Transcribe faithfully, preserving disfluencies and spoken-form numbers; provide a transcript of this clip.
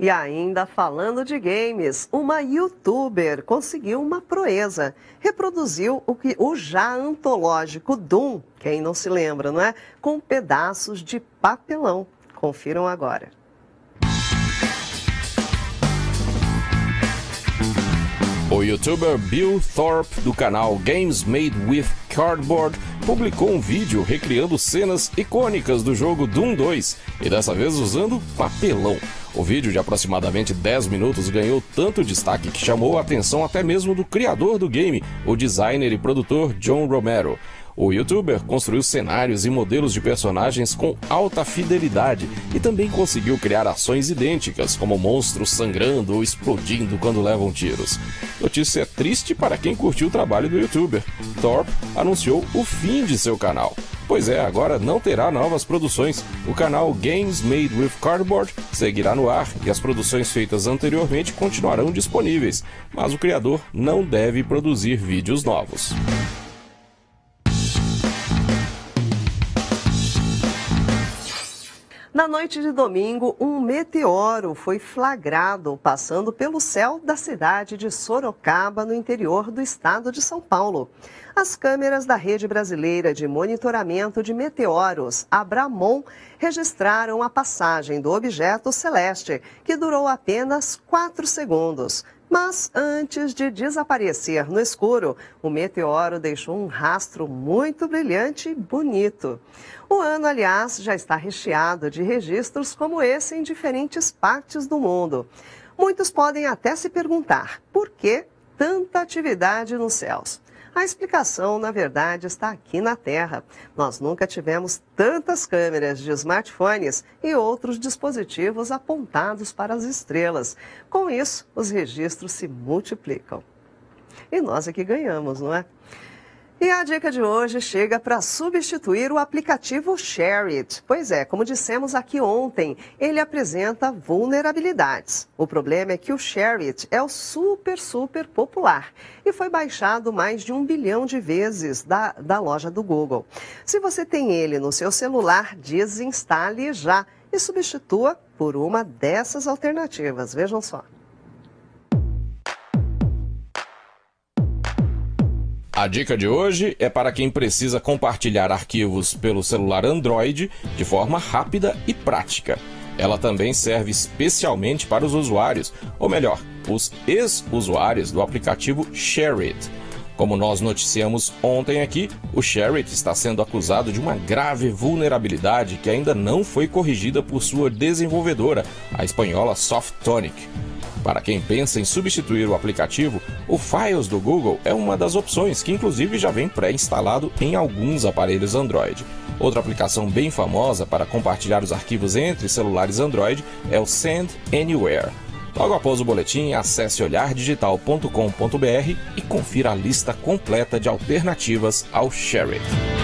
E ainda falando de games, uma youtuber conseguiu uma proeza. Reproduziu o, que, o já antológico Doom, quem não se lembra, não é? Com pedaços de papelão. Confiram agora. O youtuber Bill Thorpe, do canal Games Made with Cardboard, publicou um vídeo recriando cenas icônicas do jogo Doom dois, e dessa vez usando papelão. O vídeo, de aproximadamente dez minutos, ganhou tanto destaque que chamou a atenção até mesmo do criador do game, o designer e produtor John Romero. O youtuber construiu cenários e modelos de personagens com alta fidelidade e também conseguiu criar ações idênticas, como monstros sangrando ou explodindo quando levam tiros. Notícia triste para quem curtiu o trabalho do youtuber. Thorpe anunciou o fim de seu canal. Pois é, agora não terá novas produções. O canal Games Made with Cardboard seguirá no ar e as produções feitas anteriormente continuarão disponíveis, mas o criador não deve produzir vídeos novos. Na noite de domingo, um meteoro foi flagrado passando pelo céu da cidade de Sorocaba, no interior do estado de São Paulo. As câmeras da Rede Brasileira de Monitoramento de Meteoros, Abramon, registraram a passagem do objeto celeste, que durou apenas quatro segundos. Mas antes de desaparecer no escuro, o meteoro deixou um rastro muito brilhante e bonito. O ano, aliás, já está recheado de registros como esse em diferentes partes do mundo. Muitos podem até se perguntar por que tanta atividade nos céus. A explicação, na verdade, está aqui na Terra. Nós nunca tivemos tantas câmeras de smartphones e outros dispositivos apontados para as estrelas. Com isso, os registros se multiplicam. E nós é que ganhamos, não é? E a dica de hoje chega para substituir o aplicativo ShareIt. Pois é, como dissemos aqui ontem, ele apresenta vulnerabilidades. O problema é que o ShareIt é o super, super popular e foi baixado mais de um bilhão de vezes da, da loja do Google. Se você tem ele no seu celular, desinstale já e substitua por uma dessas alternativas. Vejam só. A dica de hoje é para quem precisa compartilhar arquivos pelo celular Android de forma rápida e prática. Ela também serve especialmente para os usuários, ou melhor, os ex-usuários do aplicativo ShareIt. Como nós noticiamos ontem aqui, o ShareIt está sendo acusado de uma grave vulnerabilidade que ainda não foi corrigida por sua desenvolvedora, a espanhola Softonic. Para quem pensa em substituir o aplicativo, o Files do Google é uma das opções que inclusive já vem pré-instalado em alguns aparelhos Android. Outra aplicação bem famosa para compartilhar os arquivos entre celulares Android é o Send Anywhere. Logo após o boletim, acesse olhar digital ponto com ponto br e confira a lista completa de alternativas ao ShareIt.